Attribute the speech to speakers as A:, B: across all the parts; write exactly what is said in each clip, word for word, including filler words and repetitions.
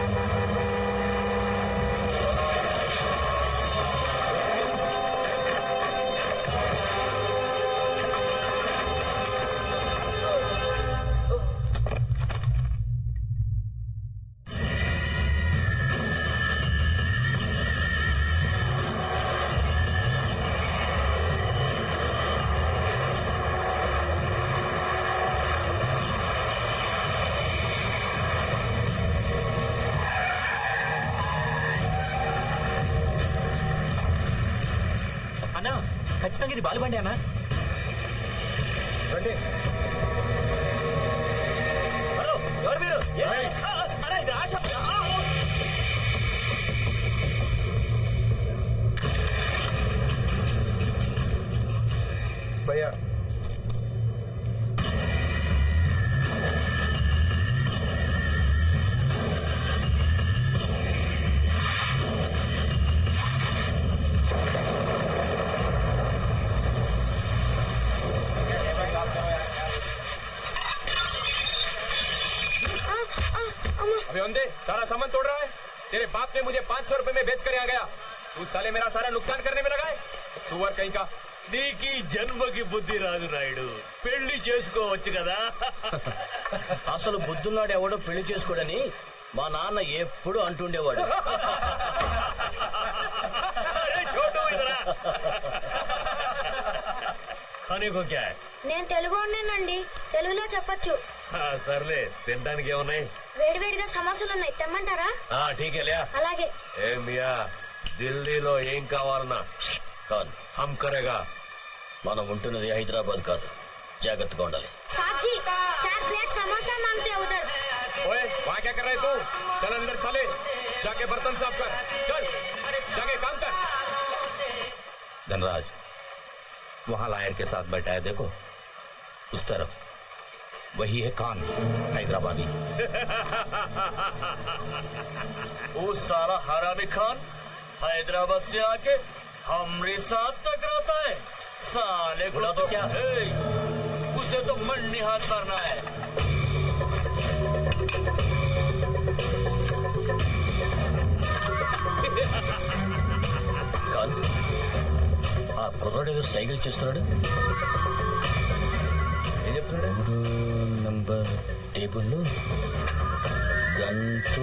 A: ఖచ్చితంగా ఇది బాలుబండి అన్నా. రండి. హలో, ఎవరు మీరు?
B: భయ్యా
C: अबे अंधे, सारा सामान तोड़ रहा है। तेरे बाप ने मुझे पाँच सौ रुपए में बेच कर आ गया, तू साले मेरा सारा नुकसान करने में लगा है। सुअर कहीं का।
D: నీకీ జన్మకి బుద్ధి రాదు నాయుడు, పెళ్లి చేసుకోవచ్చు కదా.
A: అసలు బుద్ధున్నాడు ఎవడో పెళ్లి చేసుకోడని మా నాన్న ఎప్పుడు అంటుండేవాడు.
E: నేను తెలుగు ఉన్నానండి, తెలుగులో చెప్పచ్చు.
D: సర్లే, తినడానికి ఏమున్నాయి?
E: వేడివేడిగా సమోసాలు ఉన్నాయి, తెమ్మంటారా? అలాగే.
D: ఏ మియా, ఢిల్లీలో ఏం కావాలన్నా
A: కాదు
D: హమ్ కరేగా.
A: మనం ఉంటున్నది హైదరాబాద్ కాదు, జాగ్రత్తగా ఉండాలి.
E: साहब चार प्लेट समोसा मांगते उधर.
C: ओए, वहाँ क्या कर रहे तू? चल अंदर चले, जाके बर्तन साफ कर. चल, जाके काम कर.
D: धनराज, वहाँ लायर के साथ बैठा है, देखो उस तरफ, वही है खान, हैदराबादी.
A: वो सारा हरामी खान हैदराबाद से आके हमारे साथ टकराता है. साले गुड़ा तो क्या है, उसे तो मंडी हाथ मारना है. खान, ఆ కుర్రాడు ఏదో సైకిల్ చేస్తున్నాడు. ఏం చెప్తున్నాడు? మూడు నంబర్ టేబుల్ గంటూ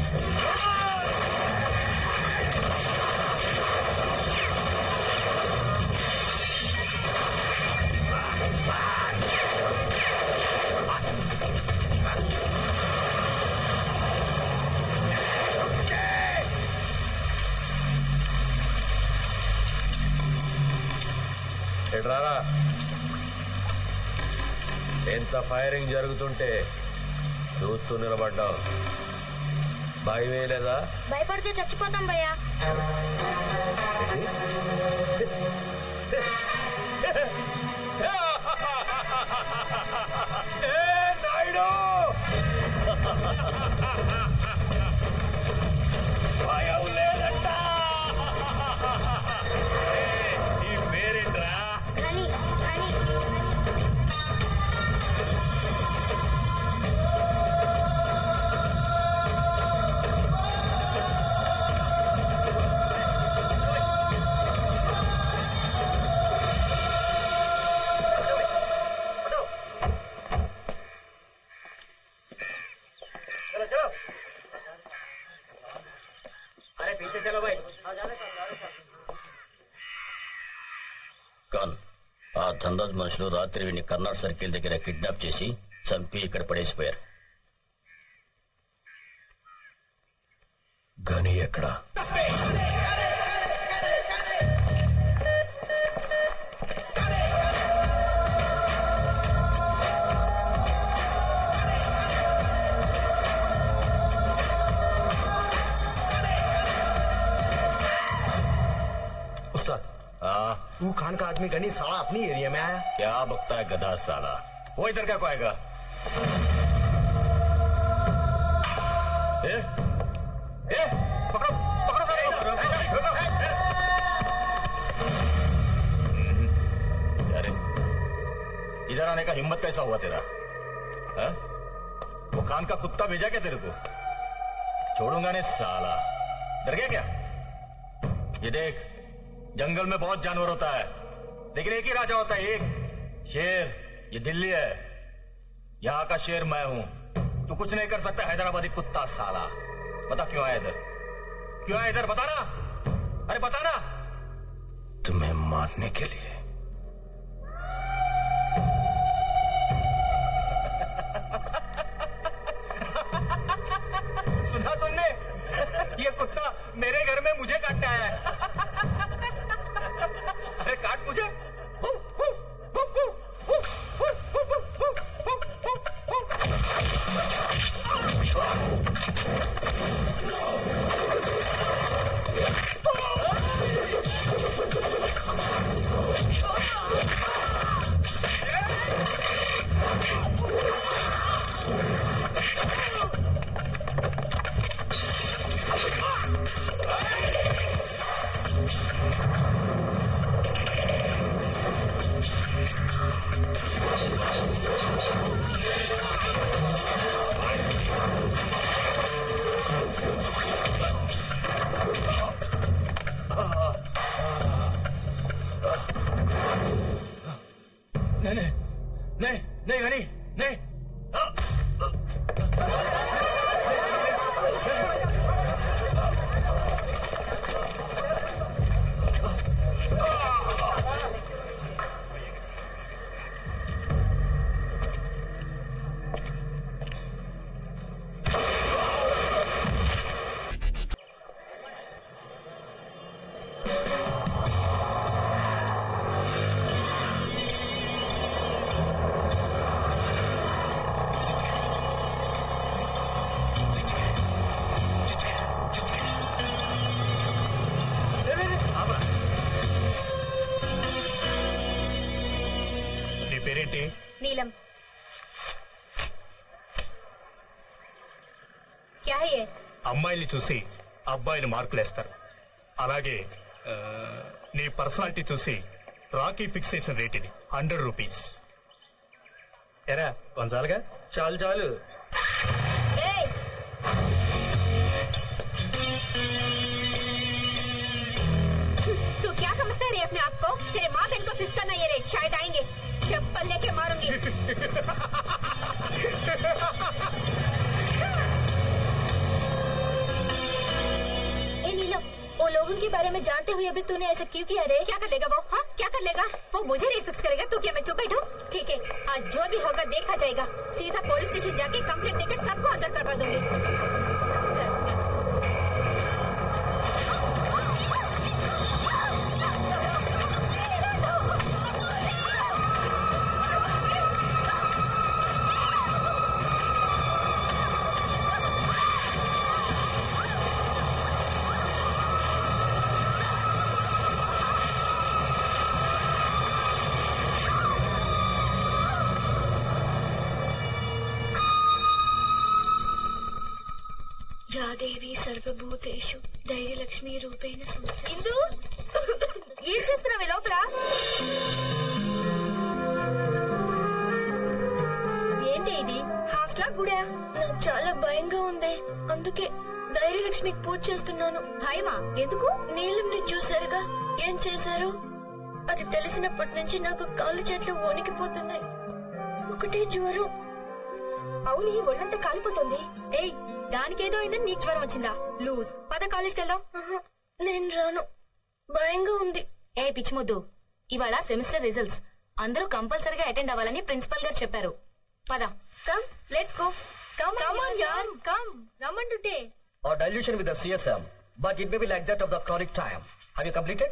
D: ఎడ్రారా. ఎంత ఫైరింగ్ జరుగుతుంటే చూస్తూ నిలబడ్డావు, భయం వేయలేదా?
E: భయపడితే చచ్చిపోతాం భయ్యా.
D: నాయుడు, భయం లేదంట. ఈ పేరేంట్రా?
E: కానీ కానీ
A: కాన్, ఆ ధనరాజ్ మనుషులు రాత్రి వీడిని కర్నాటక సర్కిల్ దగ్గర కిడ్నాప్ చేసి చంపి ఇక్కడ పడేసిపోయారు.
D: గని ఎక్కడా?
B: तू खान का आदमी गनी साला अपनी एरिया में आया.
D: क्या बकता है गधा साला, वो इधर क्या को आएगा? ए? ए? पकड़ो पकड़ो सारे. अरे इधर आने का हिम्मत कैसा हुआ तेरा? है? वो खान का कुत्ता भेजा क्या तेरे को? छोड़ूंगा नहीं साला। डर गया क्या? ये देख, जंगल में बहुत जानवर होता है, लेकिन एक ही राजा होता है, एक शेर। ये दिल्ली है, यहाँ का शेर मैं हूं। तू कुछ नहीं कर सकता हैदराबादी कुत्ता साला। बता क्यों आया इधर? क्यों आया इधर? बताना, अरे बताना।
B: तुम्हें मारने के लिए।
C: सुना तुमने? ये कुत्ता मेरे घर में मुझे काटने आया है। अरे काट मुझे। नहीं नहीं नहीं नहीं नहीं
E: नीलम। क्या है ये?
B: అమ్మాయిని చూసి అబ్బాయిని మార్కులేస్తారు. అలాగే ఆ, నీ పర్సనాలిటీ చూసి రాకీ ఫిక్సేషన్ రేట్ ఇది హండ్రెడ్ రూపీస్.
A: ఎరా వంచాలుగా? చాలు చాలు.
E: ए! तू क्या समझता है रे अपने आप को? तेरे माँ बहन को फिक्स करना ये रे, शायद आएंगे, चप्पल लेके मारूंगी। ए नीलम, वो लोगों के बारे में जानते हुए अभी तूने ऐसा क्यों किया रे? क्या कर लेगा वो? हाँ क्या कर लेगा वो? मुझे रेट फिक्स करेगा तो क्या मैं चुप बैठूं? ठीक है, आज जो भी होगा देखा जाएगा। सीधा पुलिस स्टेशन जाके कंप्लेंट देकर सबको अंदर करवा दूंगी। या देवी सर्वभूतेषु ధైర్యలక్ష్మి రూపేణ సంస్థ. ఇందు ఏం చేస్తున్నావే లోపల? ఏంటి ఇది? హాస్టల్ గుడా? నాకు చాలా భయంగా ఉంది, అందుకే ధైర్యలక్ష్మికి పూజ చేస్తున్నాను. భయమా? ఎందుకు? నీలంని చూసారుగా ఏం చేశారు? అది తెలిసినప్పటి నుంచి నాకు కాళ్ళు చేతులు వణికిపోతున్నాయి. ఒకటే జ్వరం. అవును, ఒళ్ళంతా కాలిపోతుంది. ఏయ్, దానికేదో అయిందని నీకు జ్వరం వచ్చిందా? లూజ్. పద కాలేజ్కి వెళ్దాం. నేను రాను, భయంగా ఉంది. ఏ పిచ్చిమొద్దు, ఇవాళ సెమిస్టర్ రిజల్ట్స్, అందరూ కంపల్సరీగా అటెండ్ అవ్వాలని ప్రిన్సిపల్ గారు చెప్పారు. పద. Come, let's go. Come on యార్, కమ్. రమ్మంటుంటే.
A: Or dilution with the C S M, but it may be like that of the chronic time. Have you completed?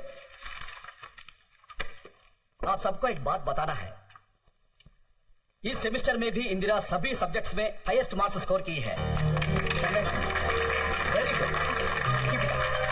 A: आप सबको एक बात बताना है, इस सेमेस्टर में भी इंदिरा सभी सब्जेक्ट्स में हाईएस्ट मार्क्स स्कोर की है. Very good. Keep it up.